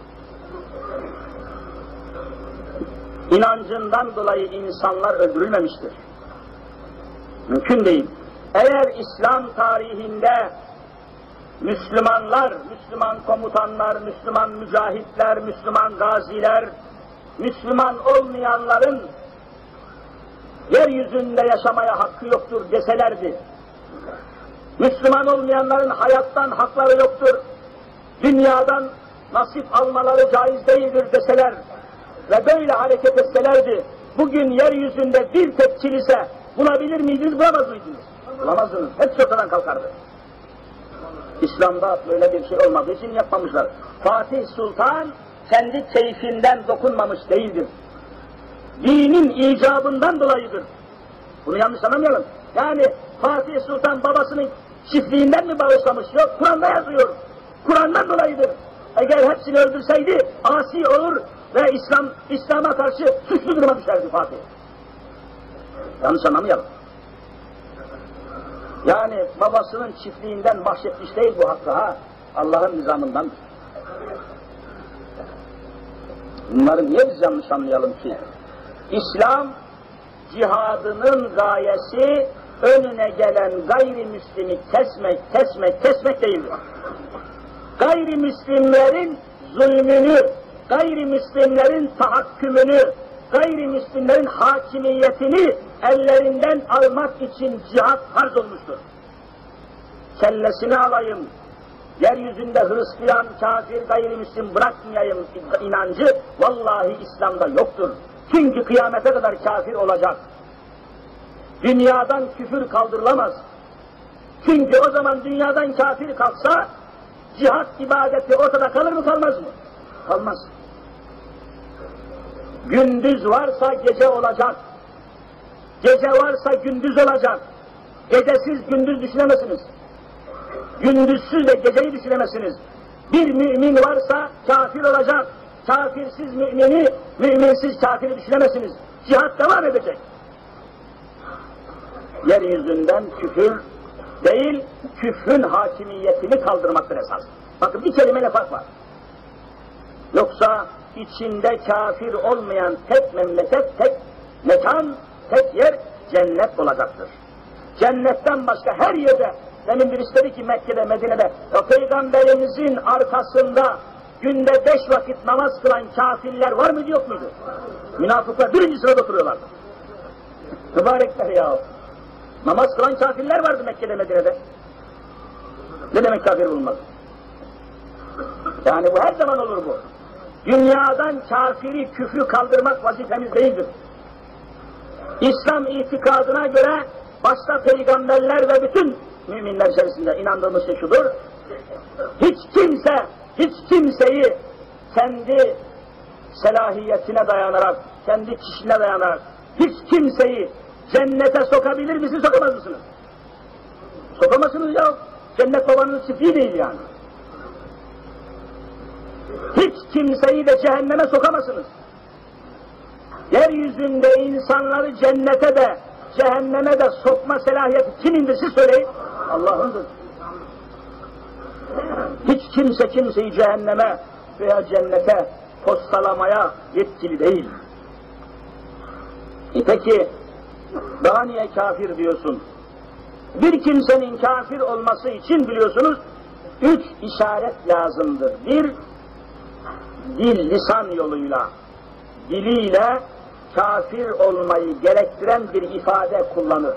İnancından dolayı insanlar öldürülmemiştir. Mümkün değil. Eğer İslam tarihinde Müslümanlar, Müslüman komutanlar, Müslüman mücahitler, Müslüman gaziler, Müslüman olmayanların yeryüzünde yaşamaya hakkı yoktur deselerdi, Müslüman olmayanların hayattan hakları yoktur, dünyadan nasip almaları caiz değildir deseler ve böyle hareket etselerdi, bugün yeryüzünde bir tek kilise bulabilir miydiniz, bulamaz mıydınız? Bulamazdınız, hepsi ortadan kalkardı. İslam'da böyle bir şey olmadığı için yapmamışlar. Fatih Sultan kendi keyfinden dokunmamış değildir. Dinin icabından dolayıdır. Bunu yanlış anlamayalım. Yani Fatih Sultan babasının çiftliğinden mi bağışlamış? Yok, Kur'an'da yazıyor. Kur'an'dan dolayıdır. Eğer hepsini öldürseydi asi olur ve İslam İslam'a karşı suçlu duruma düşerdi Fatih. Yanlış anlamayalım. Yani babasının çiftliğinden bahşetmiş değil bu hakkı ha. Allah'ın nizamından. Bunları niye biz yanlış anlayalım ki? İslam cihadının gayesi önüne gelen gayrimüslimi kesmek, kesmek, kesmek değildir. Gayrimüslimlerin zulmünü, gayrimüslimlerin tahakkümünü, gayrimüslimlerin hakimiyetini ellerinden almak için cihat farz olmuştur. Kellesini alayım, yeryüzünde Hristiyan, kafir, gayrimüslim bırakmayayım inancı vallahi İslam'da yoktur. Çünkü kıyamete kadar kafir olacak. Dünyadan küfür kaldırılamaz. Çünkü o zaman dünyadan kafir kalksa cihat ibadeti ortada kalır mı kalmaz mı? Kalmaz. Gündüz varsa gece olacak. Gece varsa gündüz olacak. Gecesiz gündüz düşünemezsiniz. Gündüzsüz de geceyi düşünemezsiniz. Bir mümin varsa kafir olacak. Kafirsiz mümini, müminsiz kafiri düşünemezsiniz. Cihat devam edecek. Yeryüzünden küfür değil, küfrün hakimiyetini kaldırmaktır esas. Bakın bir kelimeyle fark var. Yoksa içinde kafir olmayan tek memleket, tek mekan, tek yer cennet olacaktır. Cennetten başka her yerde, demin birisi dedi ki Mekke'de, Medine'de, o Peygamberimizin arkasında günde beş vakit namaz kılan kafirler var mıydı yok muydu? Münafıklar birinci sırada oturuyorlardı. Mübarekler ya. Namaz kılan kafirler vardı Mekke'de, Medine'de. Ne demek kafir bulunmaz? Yani bu her zaman olur bu. Dünyadan kafiri, küfrü kaldırmak vazifemiz değildir. İslam itikadına göre başta peygamberler ve bütün müminler içerisinde inandığımız şey şudur. Hiç kimse, hiç kimseyi kendi selahiyetine dayanarak, kendi kişiliğine dayanarak, hiç kimseyi cennete sokabilir misiniz, sokamaz mısınız? Sokamazsınız ya. Cennet babanın çiftliği değil yani. Hiç kimseyi de cehenneme sokamazsınız. Yeryüzünde insanları cennete de, cehenneme de sokma selahiyeti kimindir siz söyleyin? Allah'ındır. Hiç kimse kimseyi cehenneme veya cennete postalamaya yetkili değil. E peki, daha niye kafir diyorsun? Bir kimsenin kafir olması için biliyorsunuz, üç işaret lazımdır. Bir, dil, lisan yoluyla, diliyle kafir olmayı gerektiren bir ifade kullanır.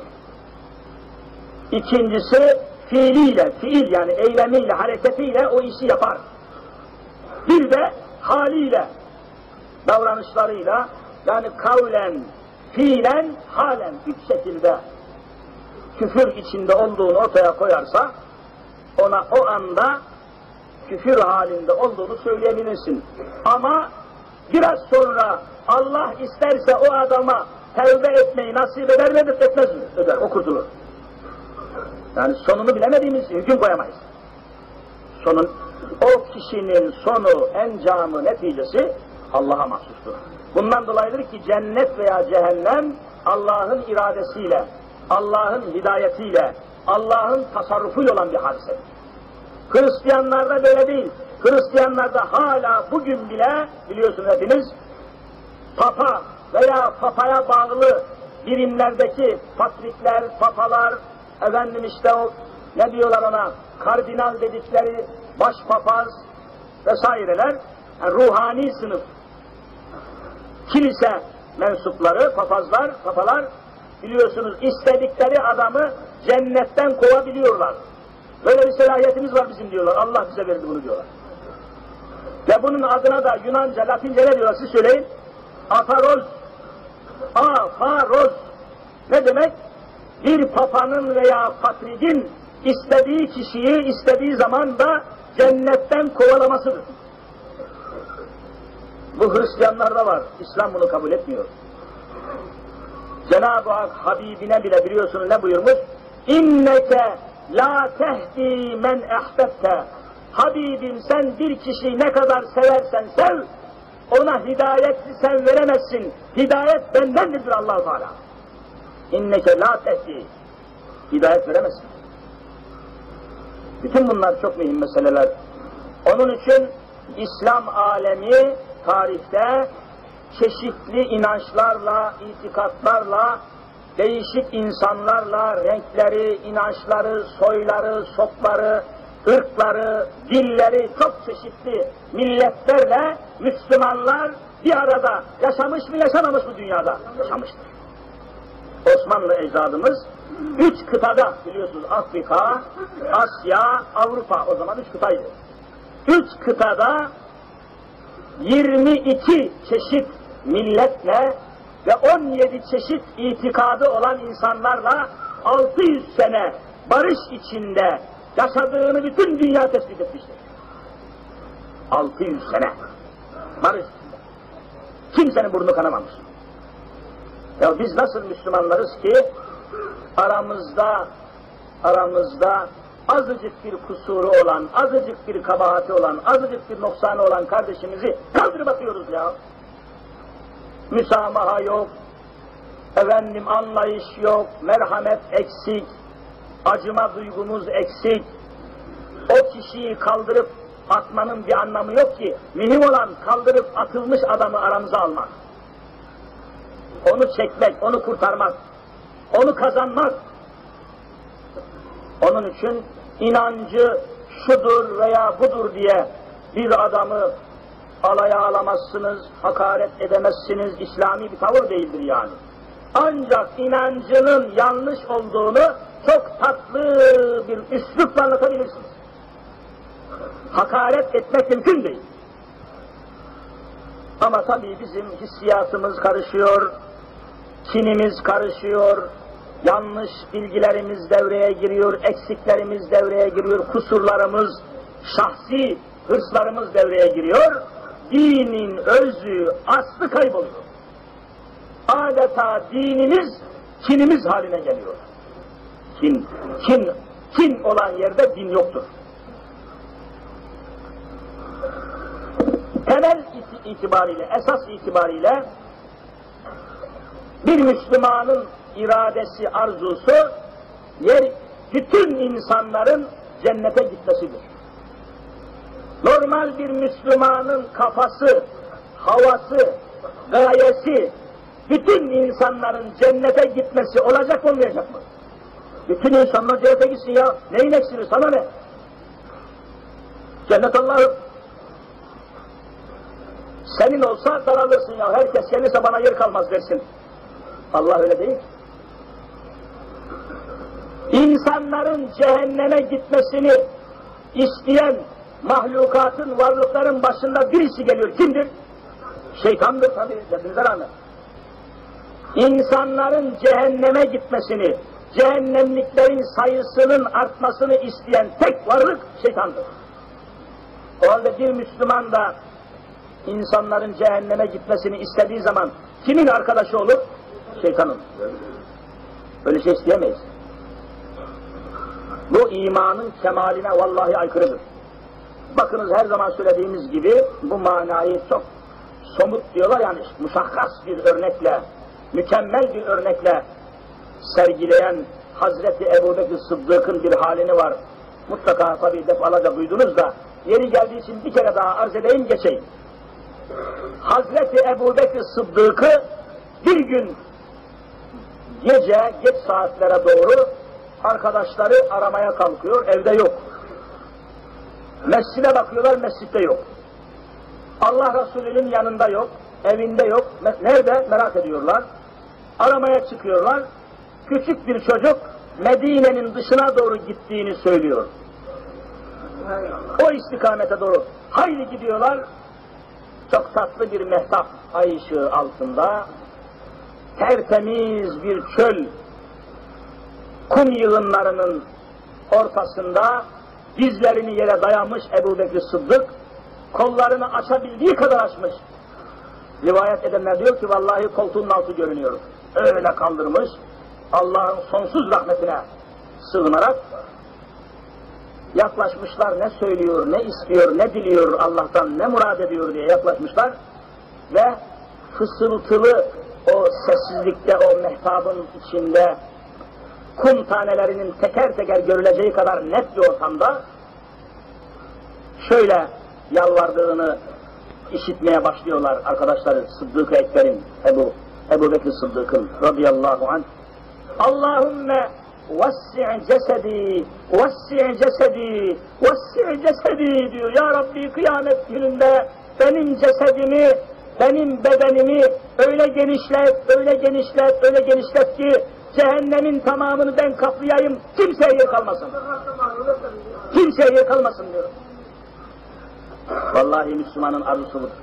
İkincisi, fiiliyle, fiil yani eylemiyle, hareketiyle o işi yapar. Bir de haliyle, davranışlarıyla, yani kavlen, fiilen, halen, üç şekilde küfür içinde olduğunu ortaya koyarsa, ona o anda küfür halinde olduğunu söyleyebilirsin. Ama biraz sonra Allah isterse o adama tevbe etmeyi nasip eder mi, etmez mi? Eder, o kurtulur. Yani sonunu bilemediğimiz hüküm koyamayız. Sonun, o kişinin sonu, encamı, neticesi Allah'a mahsustur. Bundan dolayıdır ki cennet veya cehennem Allah'ın iradesiyle, Allah'ın hidayetiyle, Allah'ın tasarrufuyla olan bir hadisedir. Hristiyanlarda böyle değil. Hristiyanlarda hala bugün bile biliyorsunuz hepiniz papa veya papaya bağlı birimlerdeki patrikler, papalar, efendim işte o ne diyorlar ona, kardinal dedikleri başpapaz vesaireler, yani ruhani sınıf kilise mensupları, papazlar, papalar biliyorsunuz istedikleri adamı cennetten kovabiliyorlar. Böyle bir selahiyetimiz var bizim diyorlar. Allah bize verdi bunu diyorlar. Ve bunun adına da Yunanca, Latince ne diyorlar siz söyleyin? Afaroz. Afaroz. Ne demek? Bir papanın veya patriğin istediği kişiyi istediği zaman da cennetten kovalamasıdır. Bu Hristiyanlarda var. İslam bunu kabul etmiyor. Cenab-ı Hak Habibine bile biliyorsunuz ne buyurmuş? İnneke la tehdi men ehbebte. Habibim sen bir kişiyi ne kadar seversen sev, ona hidayeti sen veremezsin. Hidayet bendendir Allah-u Teala. İnneke la tehdi. Hidayet veremezsin. Bütün bunlar çok mühim meseleler. Onun için İslam alemi tarihte çeşitli inançlarla, itikatlarla, değişik insanlarla, renkleri, inançları, soyları, sopları, ırkları, dilleri, çok çeşitli milletlerle Müslümanlar bir arada yaşamış mı, yaşamamış mı dünyada? Yaşamıştır. Osmanlı ecdadımız üç kıtada, biliyorsunuz, Afrika, Asya, Avrupa, o zaman üç kıtaydı. Üç kıtada yirmi iki çeşit milletle ve on yedi çeşit itikadı olan insanlarla altı yüz sene barış içinde yaşadığını bütün dünya tespit etmiştir. altı yüz sene barış içinde. Kimsenin burnu kanamamış. Ya biz nasıl Müslümanlarız ki aramızda aramızda azıcık bir kusuru olan, azıcık bir kabahati olan, azıcık bir noksanı olan kardeşimizi kaldırıp atıyoruz ya. Müsamaha yok, efendim anlayış yok, merhamet eksik, acıma duygumuz eksik. O kişiyi kaldırıp atmanın bir anlamı yok ki. Mühim olan kaldırıp atılmış adamı aramıza almak. Onu çekmek, onu kurtarmak, onu kazanmak. Onun için inancı şudur veya budur diye bir adamı alaya alamazsınız, hakaret edemezsiniz, İslami bir tavır değildir yani. Ancak inancının yanlış olduğunu çok tatlı bir üslupla anlatabilirsiniz. Hakaret etmek mümkün değil. Ama tabii bizim hissiyatımız karışıyor, kinimiz karışıyor, yanlış bilgilerimiz devreye giriyor, eksiklerimiz devreye giriyor, kusurlarımız, şahsi hırslarımız devreye giriyor. Dinin özü, aslı kayboluyor. Adeta dinimiz, kinimiz haline geliyor. Kin, kin, kin olan yerde din yoktur. Temel itibariyle, esas itibariyle bir Müslümanın iradesi, arzusu, yer, bütün insanların cennete gitmesidir. Normal bir Müslümanın kafası, havası, gayesi, bütün insanların cennete gitmesi olacak mı, olmayacak mı? Bütün insanlar cennete gitsin ya, neyin eksini, sana ne? Cennet Allah'ım. Senin olsa daralırsın ya, herkes gelirse bana yer kalmaz dersin. Allah öyle değil. İnsanların cehenneme gitmesini isteyen mahlukatın, varlıkların başında birisi geliyor. Kimdir? Şeytandır tabii, hepinize rağmen. İnsanların cehenneme gitmesini, cehennemliklerin sayısının artmasını isteyen tek varlık şeytandır. O halde bir Müslüman da insanların cehenneme gitmesini istediği zaman kimin arkadaşı olur? Şeytanın. Böyle şey isteyemeyiz. Bu imanın kemaline vallahi aykırıdır. Bakınız her zaman söylediğimiz gibi bu manayı çok somut diyorlar yani muşakkas bir örnekle, mükemmel bir örnekle sergileyen Hazreti Ebubekir Sıddık'ın bir halini var. Mutlaka tabi defalarca duydunuz da yeri geldiği için bir kere daha arz edeyim geçeyim. Hazreti Ebubekir Sıddık'ı bir gün gece geç saatlere doğru arkadaşları aramaya kalkıyor, evde yok. Mescide bakıyorlar, mescitte yok. Allah Resulü'nün yanında yok, evinde yok. Nerede? Merak ediyorlar. Aramaya çıkıyorlar. Küçük bir çocuk Medine'nin dışına doğru gittiğini söylüyor. O istikamete doğru. Haydi gidiyorlar. Çok tatlı bir mehtap ay ışığı altında tertemiz bir çöl kum yığınlarının ortasında dizlerini yere dayamış Ebubekir Sıddık, kollarını açabildiği kadar açmış. Rivayet edenler diyor ki vallahi koltuğunun altı görünüyor. Öyle kaldırmış, Allah'ın sonsuz rahmetine sığınarak yaklaşmışlar, ne söylüyor, ne istiyor, ne diliyor Allah'tan, ne murad ediyor diye yaklaşmışlar ve fısıltılı o sessizlikte, o mehtabın içinde kum tanelerinin teker teker görüleceği kadar net bir ortamda şöyle yalvardığını işitmeye başlıyorlar arkadaşları Sıddık-ı Ekber'in, Ebu, Ebu Bekir Sıddık'ın radıyallahu anh. Allahümme vessi' cesedi, vessi' cesedi, vessi' cesedi diyor. Ya Rabbi, kıyamet gününde benim cesedimi, benim bedenimi öyle genişlet, öyle genişlet, öyle genişlet ki cehennemin tamamını ben kaplayayım, kimseye yer kalmasın. Kimseye yer kalmasın diyor. Vallahi Müslümanın arzusu budur.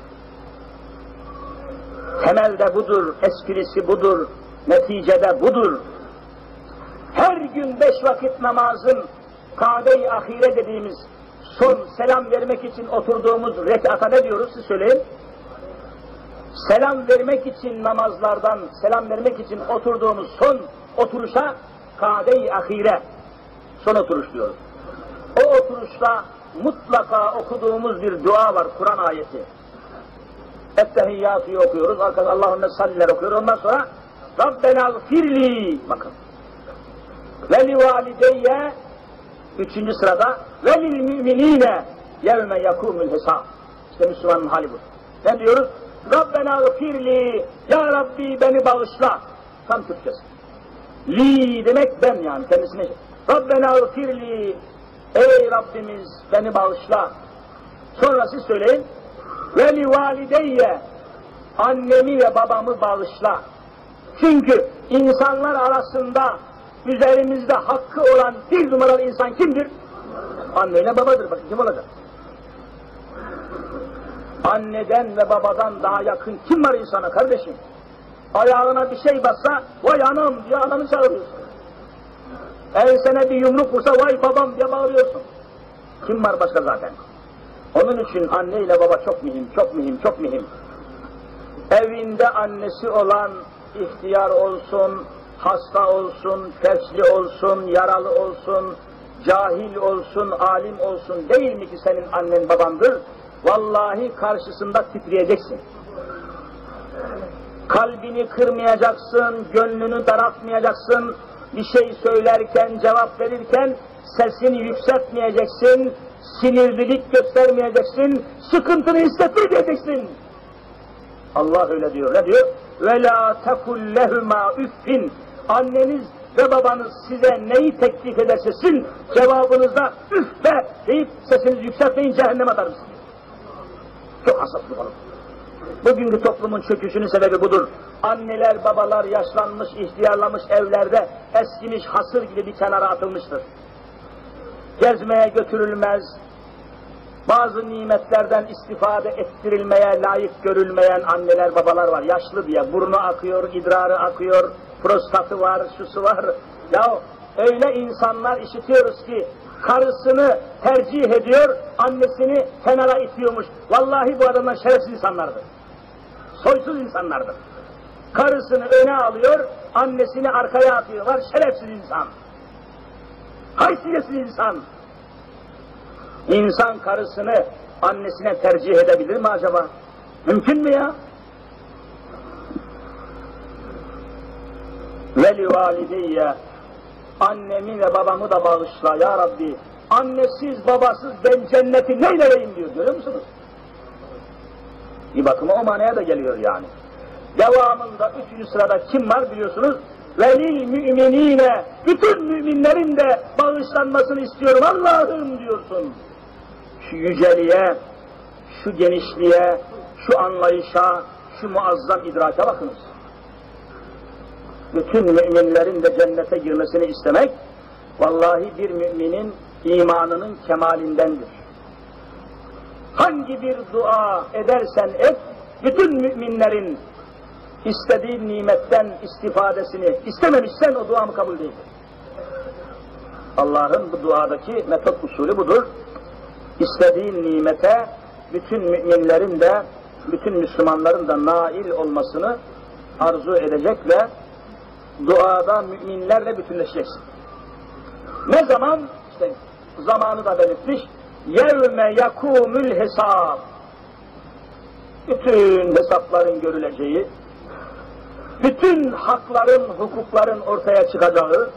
Temelde budur, esprisi budur, neticede budur. Her gün beş vakit namazın kâbe-i ahire dediğimiz son selam vermek için oturduğumuz rekata ne diyoruz siz söyleyin? Selam vermek için namazlardan, selam vermek için oturduğumuz son oturuşa kâbe-i ahire, son oturuş diyoruz. O oturuşta mutlaka okuduğumuz bir dua var, Kur'an ayeti. Ettehiyyatü'yü okuyoruz, arkadaşlar Allahümme salliler okuyoruz, ondan sonra Rabbena gfirli, bakın. Ve li valideyye, üçüncü sırada, ve lil müminine yevme yakûmül hesab. İşte Müslümanın hali bu. Ne diyoruz? Rabbena gfirli, ya Rabbi beni bağışla. Tam Türkçesi. Li demek ben yani kendisine. Rabbena gfirli, ey Rabbimiz beni bağışla. Sonra siz söyleyin. Ve li valideyye, annemi ve babamı bağışla. Çünkü insanlar arasında üzerimizde hakkı olan bir numaralı insan kimdir? Anneyle babadır. Bakın kim olacak? Anneden ve babadan daha yakın kim var insana kardeşim? Ayağına bir şey bassa, vay anam diye ananı çağırıyorsun. Ensene bir yumruk vursa, vay babam diye bağırıyorsun. Kim var başka zaten? Onun için anne ile baba çok mühim, çok mühim, çok mühim. Evinde annesi olan ihtiyar olsun, hasta olsun, felçli olsun, yaralı olsun, cahil olsun, alim olsun, değil mi ki senin annen babandır? Vallahi karşısında titreyeceksin. Kalbini kırmayacaksın, gönlünü daraltmayacaksın, bir şey söylerken, cevap verirken sesini yükseltmeyeceksin, sinirlilik göstermeyeceksin, sıkıntını hissetmeyeceksin. Allah öyle diyor, ne diyor? وَلَا تَكُلْ لَهُمَا üffin. Anneniz ve babanız size neyi teklif ederse sizin cevabınızda üf be deyip sesinizi yükseltmeyin, cehenneme atar mısınız? Çok hassas bir konu. Bugünkü toplumun çöküşünün sebebi budur. Anneler, babalar yaşlanmış, ihtiyarlamış evlerde eskimiş hasır gibi bir kenara atılmıştır. Gezmeye götürülmez, bazı nimetlerden istifade ettirilmeye layık görülmeyen anneler, babalar var. Yaşlı diye burnu akıyor, idrarı akıyor, prostatı var, şusu var. Ya öyle insanlar işitiyoruz ki karısını tercih ediyor, annesini kenara itiyormuş. Vallahi bu adamlar şerefsiz insanlardır. Soysuz insanlardır. Karısını öne alıyor, annesini arkaya atıyor. Var şerefsiz insan. Haysiyetsiz insan. İnsan karısını annesine tercih edebilir mi acaba? Mümkün mü ya? Veli valideyye, annemi ve babamı da bağışla ya Rabbi. Annesiz babasız ben cenneti neyleyeyim diyor, görüyor musunuz? Bir bakıma o manaya da geliyor yani. Devamında üçüncü sırada kim var biliyorsunuz? Velil müminine, bütün müminlerin de bağışlanmasını istiyorum Allah'ım diyorsun. Şu yüceliğe, şu genişliğe, şu anlayışa, şu muazzam idraka bakınız. Bütün müminlerin de cennete girmesini istemek, vallahi bir müminin imanının kemalindendir. Hangi bir dua edersen et, bütün müminlerin istediği nimetten istifadesini istememişsen o duamı kabul değildir. Allah'ın bu duadaki metot usulü budur. İstediğin nimete bütün müminlerin de, bütün Müslümanların da nail olmasını arzu edecek ve duada müminlerle bütünleşeceksin. Ne zaman? İşte zamanı da belirtmiş. Yevme yakûmül hesab. Bütün hesapların görüleceği, bütün hakların, hukukların ortaya çıkacağı,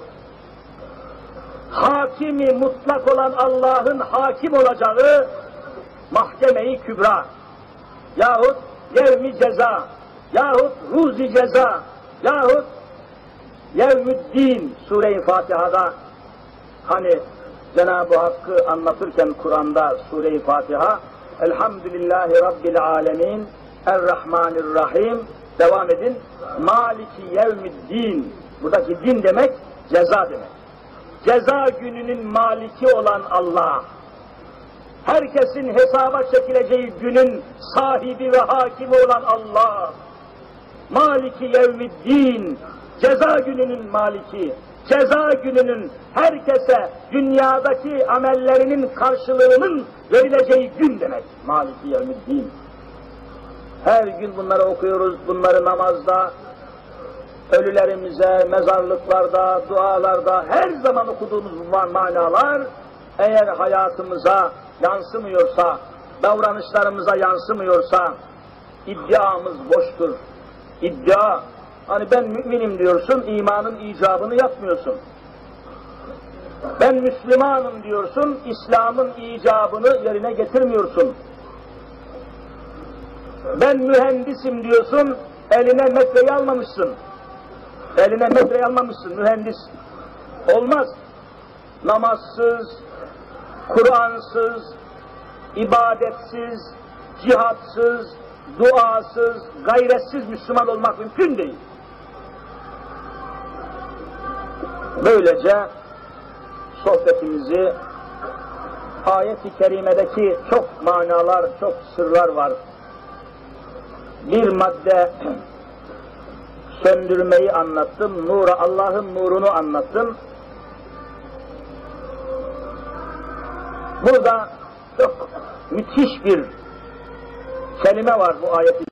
hakimi mutlak olan Allah'ın hakim olacağı mahkeme-i kübra yahut yevmi ceza yahut ruzi ceza yahut yevmüddin Sure-i Fatiha'da hani Cenab-ı Hakk'ı anlatırken Kur'an'da Sure-i Fatiha Elhamdülillahi Rabbil Alemin Errahmanirrahim devam edin. Maliki yevmiddin. Buradaki din demek ceza demek. Ceza gününün maliki olan Allah. Herkesin hesaba çekileceği günün sahibi ve hakimi olan Allah. Maliki yevmiddin. Ceza gününün maliki. Ceza gününün herkese dünyadaki amellerinin karşılığının verileceği gün demek. Maliki yevmiddin. Her gün bunları okuyoruz, bunları namazda, ölülerimize, mezarlıklarda, dualarda her zaman okuduğumuz bu manalar eğer hayatımıza yansımıyorsa, davranışlarımıza yansımıyorsa iddiamız boştur. İddia, hani ben müminim diyorsun, imanın icabını yapmıyorsun. Ben Müslümanım diyorsun, İslam'ın icabını yerine getirmiyorsun. Ben mühendisim diyorsun, eline metreyi almamışsın. Eline metreyi almamışsın, mühendis. Olmaz. Namazsız, Kur'ansız, ibadetsiz, cihatsız, duasız, gayretsiz Müslüman olmak mümkün değil. Böylece sohbetimizi ayet-i kerimedeki çok manalar, çok sırlar var. Bir madde söndürmeyi anlattım, nura, Allah'ın nurunu anlattım. Burada çok müthiş bir kelime var bu ayet-i